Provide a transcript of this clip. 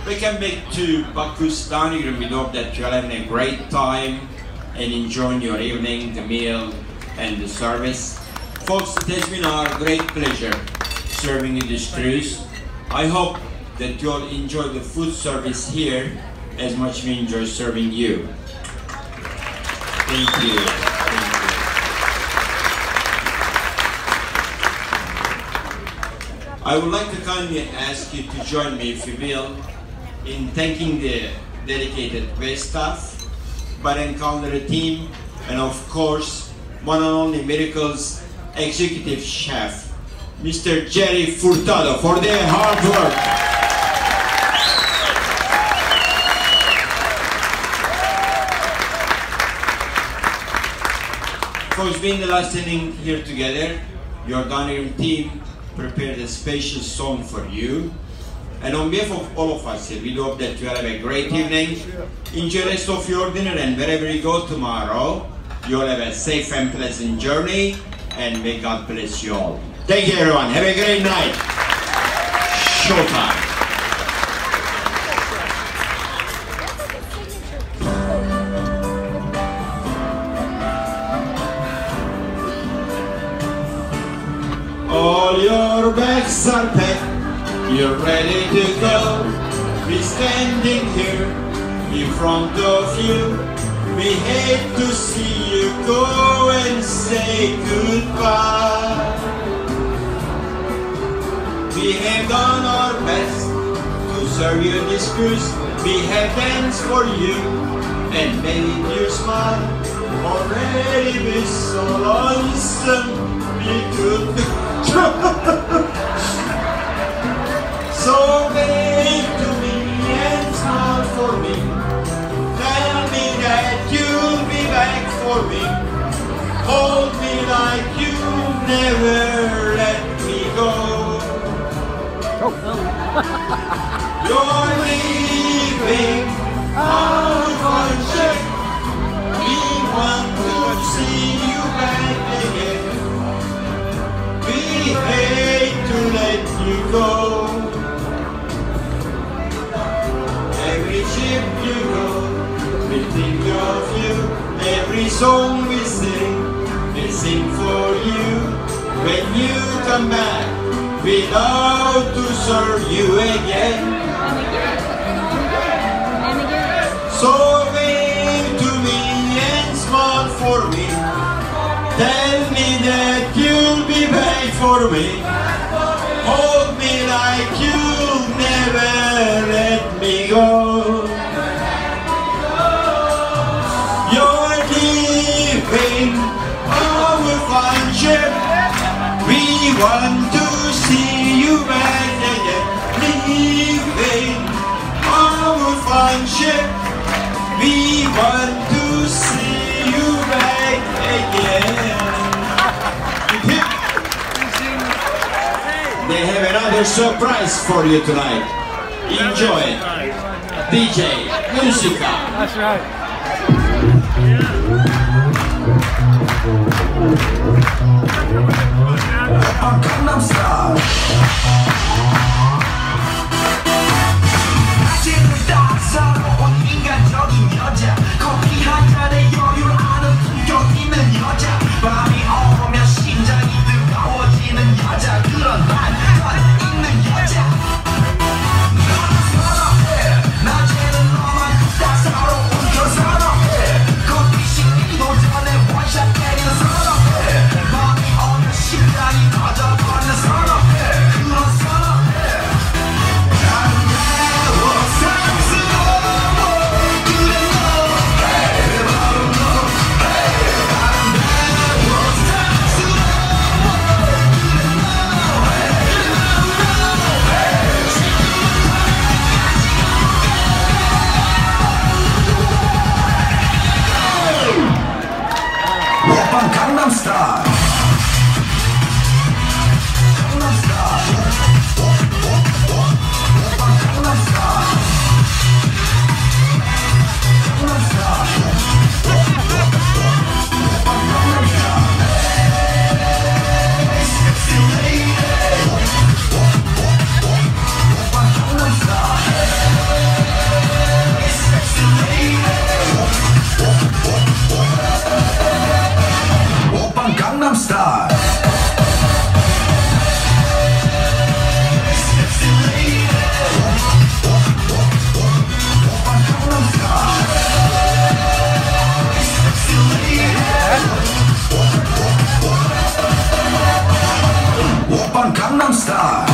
Welcome back to Baku's Dining Room. We hope that you're having a great time and enjoying your evening, the meal, and the service. Folks, it has been our great pleasure serving you this cruise. I hope that you'll enjoy the food service here as much as we enjoy serving you. Thank you. Thank you. I would like to kindly ask you to join me, if you will, in thanking the dedicated wait staff, Bar and Counter team, and of course, one and only Miracle's executive chef, Mr. Jerry Furtado, for their hard work. For being the last inning here together, your dining room team prepared a special song for you. And on behalf of all of us here, we hope that you have a great evening. Enjoy the rest of your dinner, and wherever you go tomorrow, you'll have a safe and pleasant journey, and may God bless you all. Thank you, everyone. Have a great night. Showtime. All your bags are packed. You're ready to go. We're standing here in front of you. We hate to see you go and say goodbye. We have done our best to serve you this cruise. We have danced for you and made you smile. Already we're so lonesome we could. So wave to me and smile for me. Tell me that you'll be back for me. Hold me like you'll never let me go. You're leaving out on ship. We want to see you back again. We hate to let you go. Every ship you go, we think of you. Every song we sing for you. When you come back, we love to serve you again. So wave to me and smile for me. Tell me that you'll be back for me. Hold me like you'll never let me go. You're leaving our fine ship. We want to see you back again. Leaving our fine ship. We want to see you back again. They have another surprise for you tonight. Enjoy it. DJ Musica. That's right. Gangnam Style. 아침을 따사로운 인간적인 여자. 커피 한 잔에 여유를 아는 품격 있는 여자. 밤이 오면 심장이 뜨거워지는 여자. 그런 말 있는 여자. 너를 사랑해. 낮에는 너만 따사로운 그 사랑해. 커피 식기도 전에 원샷 때리는 사랑해. 밤이 오면 심장이 터져버리는 사랑해. 그런 사랑해. on Gangnam Style